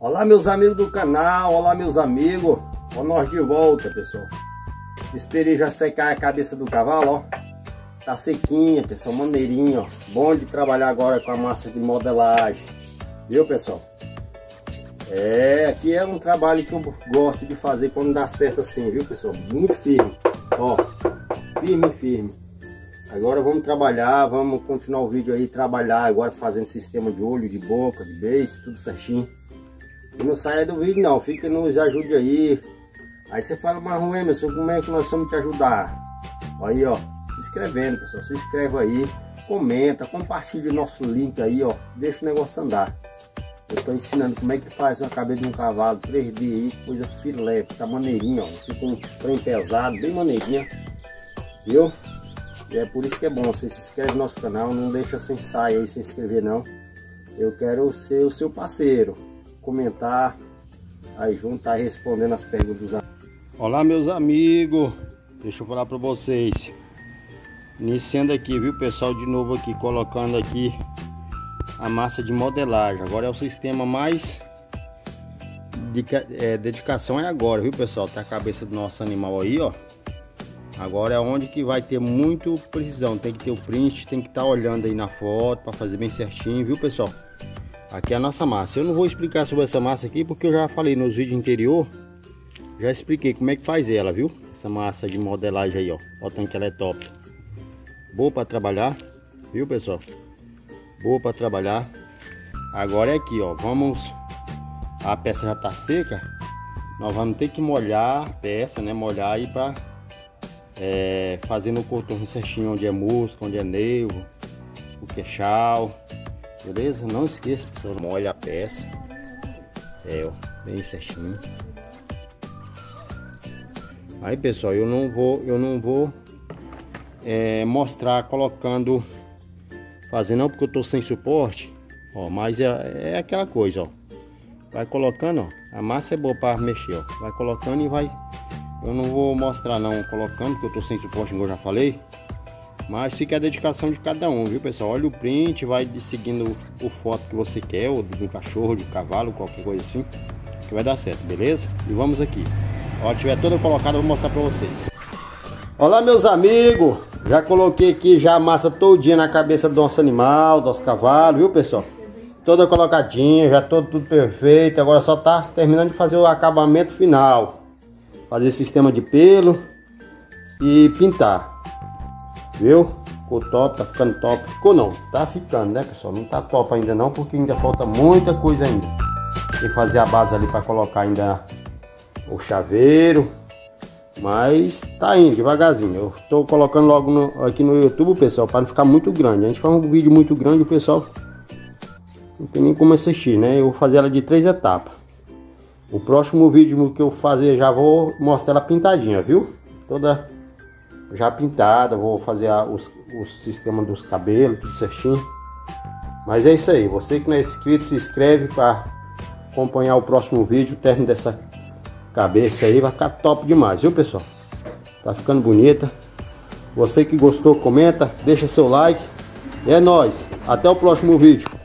Olá meus amigos do canal, olá meus amigos. Ó nós de volta, pessoal. Esperei já secar a cabeça do cavalo, ó. Tá sequinha, pessoal, maneirinha, ó. Bom de trabalhar agora com a massa de modelagem. Viu, pessoal? Aqui é um trabalho que eu gosto de fazer quando dá certo assim, viu, pessoal? Muito firme, ó. Firme. Agora vamos trabalhar, vamos continuar o vídeo aí, trabalhar agora fazendo sistema de olho, de boca, de beiço, tudo certinho. E não saia do vídeo não, fica, nos ajude aí. Aí você fala, mas Emerson, como é que nós vamos te ajudar? Aí, ó, se inscrevendo, pessoal, se inscreve aí, comenta, compartilha o nosso link aí, ó, deixa o negócio andar. Eu tô ensinando como é que faz uma cabeça de um cavalo 3D aí, coisa filé, tá maneirinha, ó, fica um trem pesado, bem maneirinha, viu? E é por isso que é bom, você se inscreve no nosso canal, não deixa sem sair aí, sem inscrever não. Eu quero ser o seu parceiro, comentar aí junto, tá respondendo as perguntas. Olá meus amigos, deixa eu falar para vocês, iniciando aqui, viu pessoal, de novo aqui, colocando aqui a massa de modelagem. Agora é o sistema mais dedicação é agora, viu pessoal, tá a cabeça do nosso animal aí, ó. Agora é onde que vai ter muito precisão, tem que ter o print, tem que estar olhando aí na foto para fazer bem certinho, viu pessoal? Aqui é a nossa massa. Eu não vou explicar sobre essa massa aqui porque eu já falei nos vídeos anterior, já expliquei como é que faz ela, viu? Essa massa de modelagem aí, ó, botando que ela é top. Boa para trabalhar, viu pessoal? Boa para trabalhar. Agora é aqui, ó, a peça já tá seca, nós vamos ter que molhar a peça, né? Molhar aí para fazendo o contorno certinho, onde é músculo, onde é nervo, o queixal, beleza? Não esqueça, pessoal, molha a peça, ó, bem certinho. Aí pessoal, eu não vou mostrar colocando, fazendo não, porque eu tô sem suporte, ó, mas é aquela coisa, ó, vai colocando, ó, a massa é boa para mexer, ó, vai colocando e vai. Eu não vou mostrar não colocando, porque eu tô sem suporte, como eu já falei. Mas fica a dedicação de cada um, viu pessoal? Olha o print, vai seguindo o foto que você quer, ou do cachorro, de cavalo, qualquer coisa assim, que vai dar certo, beleza? E vamos aqui. Ó, tiver toda colocada, eu vou mostrar pra vocês. Olá meus amigos, já coloquei aqui já a massa todinha na cabeça do nosso animal, do nosso cavalo, viu pessoal? Toda colocadinha, já tudo perfeito, agora só tá terminando de fazer o acabamento final. Fazer sistema de pelo e pintar, viu? Ficou top, tá ficando top. Ficou não, tá ficando, né pessoal? Não tá top ainda não, porque ainda falta muita coisa ainda. Tem que fazer a base ali para colocar ainda o chaveiro, mas tá indo devagarzinho. Eu tô colocando logo aqui no YouTube, pessoal, para não ficar muito grande. A gente faz um vídeo muito grande, o pessoal não tem nem como assistir, né? Eu vou fazer ela de 3 etapas. O próximo vídeo que eu fazer, já vou mostrar ela pintadinha, viu? Toda já pintada, vou fazer o sistema dos cabelos, tudo certinho. Mas é isso aí, você que não é inscrito, se inscreve para acompanhar o próximo vídeo. O término dessa cabeça aí vai ficar top demais, viu pessoal? Tá ficando bonita. Você que gostou, comenta, deixa seu like. É nóis, até o próximo vídeo.